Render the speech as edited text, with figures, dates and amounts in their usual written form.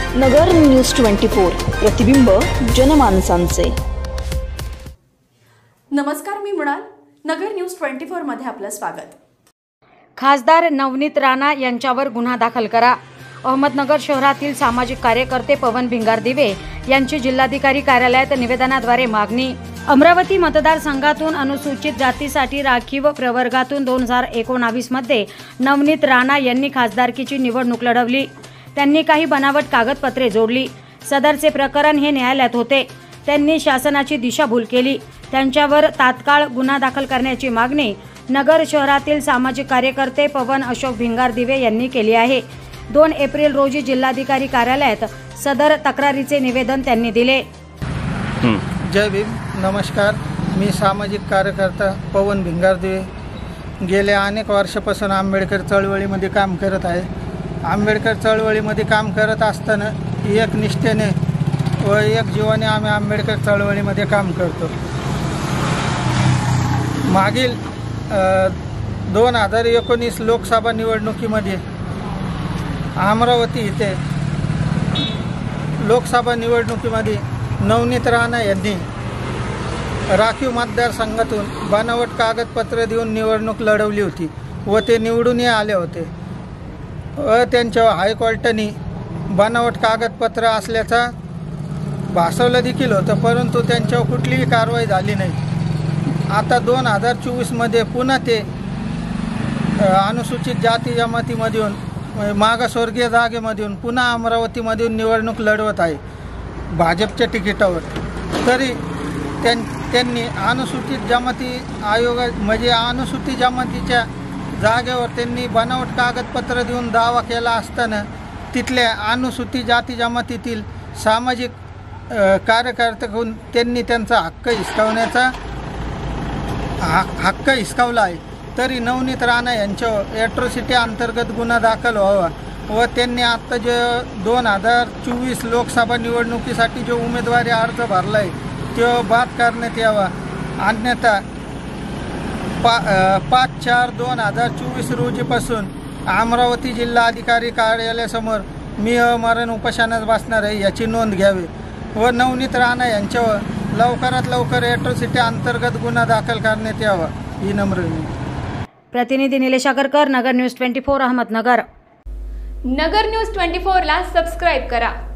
नगर news 24 प्रतिबिंब जनमानसांचे। नमस्कार, मी मृणाल। नगर news 24 मध्ये आपलं स्वागत। खासदार नवनीत राणा यांच्यावर गुन्हा दाखल करा। अहमदनगर शहरातील सामाजिक कार्यकर्ते पवन भिंगार-दिवे यांची जिल्हाधिकारी कार्यालयात निवेदनाद्वारे मागणी। अमरावती मतदारसंघातून अनुसूचित जातीसाठी राखीव प्रवर्गातून 2019 मध्ये नवनीत राणा यांनी खासदारकीची निवडणूक लढवली। त्यांनी काही बनावट कागदपत्रे जोडली। सदरचे प्रकरण हे न्यायालयात होते। त्यांनी शासनाची दिशाभूल केली। त्यांच्यावर तात्काळ गुन्हा दाखल करण्याची मागणी नगर शहरातील सामाजिक कार्यकर्ते पवन अशोक भिंगार-दिवे यांनी केली आहे। 2 एप्रिल रोजी जिल्हाधिकारी कार्यालयात सदर तक्रारीचे निवेदन त्यांनी दिले। जय भीम, नमस्कार। मी सामाजिक कार्यकर्ता पवन भिंगार-दिवे गेल्या अनेक वर्षापासून आंबेडकर चळवळीमध्ये काम करत आहे। आंबेडकर चळवळीमध्ये काम करत असताना एक निष्ठेने व एक जीवाने आम्ही आंबेडकर चळवळीमध्ये काम करतो। मागील 2019 लोकसभा निवडणुकीमध्ये अमरावती येथे लोकसभा निवडणुकीमध्ये नवनीत राणा यांनी राखीव मतदारसंघातून बनावट कागदपत्र देऊन निवडणूक लढवली होती व ते निवडूनही आले होते व त्यांच्यावर हायकोर्टाने बनावट कागदपत्र असल्याचा भासवलं देखील होतं, परंतु त्यांच्यावर कुठलीही कारवाई झाली नाही। आता 2024 मध्ये पुन्हा ते अनुसूचित जाती जमातीमधून मागासवर्गीय जागेमधून पुन्हा अमरावतीमधून निवडणूक लढवत आहे भाजपच्या तिकिटावर। तरी त्यांनी अनुसूचित जमाती आयोग म्हणजे अनुसूचित जमातीच्या जागेवर त्यांनी बनावट कागदपत्र देऊन दावा केला असताना तिथल्या अनुसूचित जाती जमातीतील सामाजिक कार्यकर्त्याकडून त्यांनी त्यांचा हक्क हिसकावला आहे। तरी नवनीत राणा यांच्यावर ॲट्रॉसिटी अंतर्गत गुन्हा दाखल व्हावा व त्यांनी आत्ता जे 2024 लोकसभा निवडणुकीसाठी जो उमेदवारी अर्ज भरला आहे तो बाद करण्यात यावा, अन्यथा 5/4/2024 रोजीपासून अमरावती जिल्हाधिकारी कार्यालयासमोर मी अमरण उपोषणास बसणार आहे याची नोंद घ्यावी व नवनीत राणा यांच्यावर लवकरात लवकर ॲट्रॉसिटी अंतर्गत गुन्हा दाखल करण्यात यावा ही नम्र विनंती। प्रतिनिधी निलेश आगरकर, नगर न्यूज 24 अहमदनगर। नगर न्यूज 24 ला सबस्क्राइब करा।